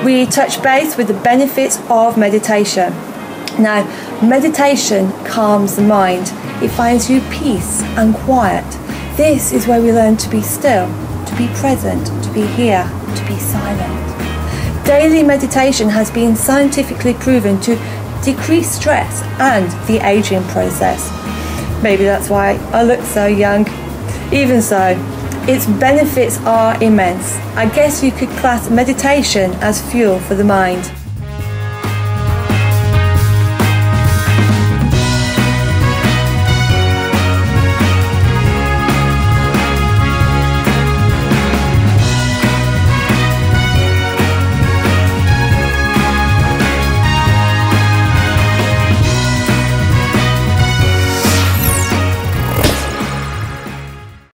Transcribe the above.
we touch base with the benefits of meditation. Now, meditation calms the mind. It finds you peace and quiet. This is where we learn to be still, to be present, to be here, to be silent. Daily meditation has been scientifically proven to decrease stress and the aging process. Maybe that's why I look so young. Even so, its benefits are immense. I guess you could class meditation as fuel for the mind.